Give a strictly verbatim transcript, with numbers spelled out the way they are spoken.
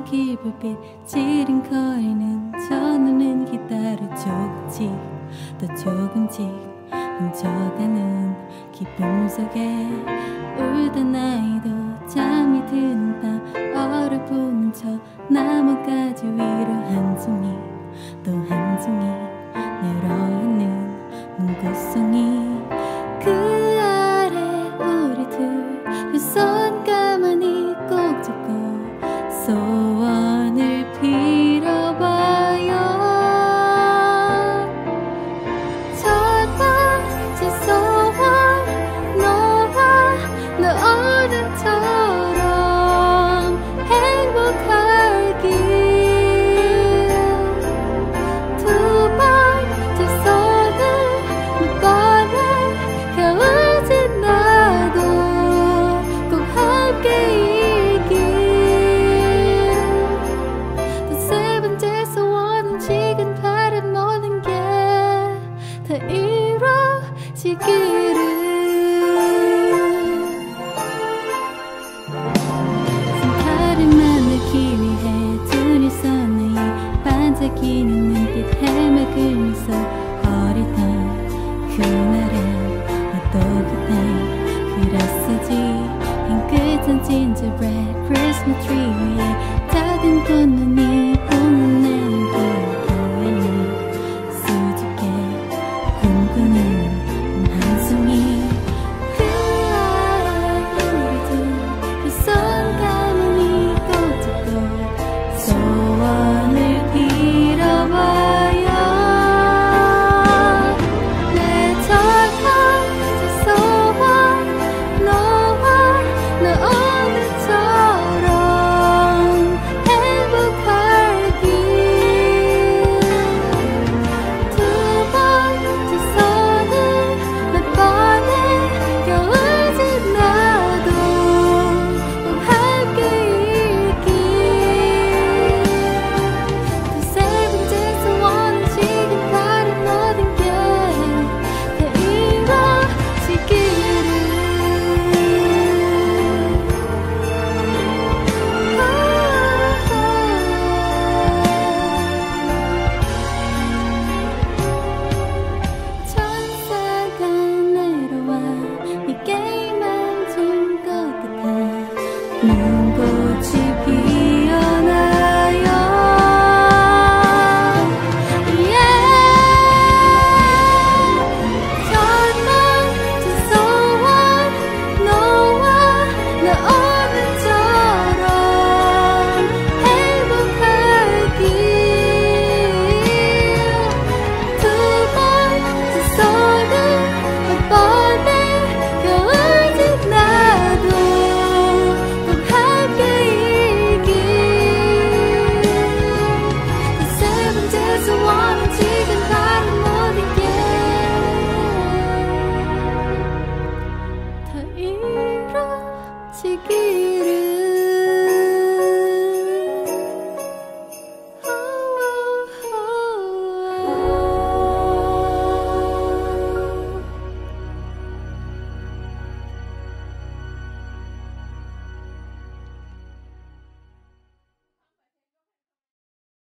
저기 불빛 지른 거리는 저 눈은 기다려 조금씩 또 조금씩 훔쳐가는 기쁨 속에 울던 아이도 잠이 드는 밤 얼어붙는 저 나뭇가지 위로 한송이 또 한송이 늘어있는 문구송이 그 아래 우리 둘 그 손 가만히 꼭 잡고 소원을 빌어봐요. 첫 번째 소원 너와 너 오늘처럼 행복하길. 두 번째 소원 이번에 겨울 지나도 꼭 함께이길. 또 세 번째 소원은 지금 바란 모든 게 다 이루어지기를. 승타를 만나기 위해 둘이서 나의 반짝이는 눈빛 해맑은 미소 어리던 그날은 나도 그때 그랬었지. 핑크던 gingerbread Christmas tree 위에 작은 꽃눈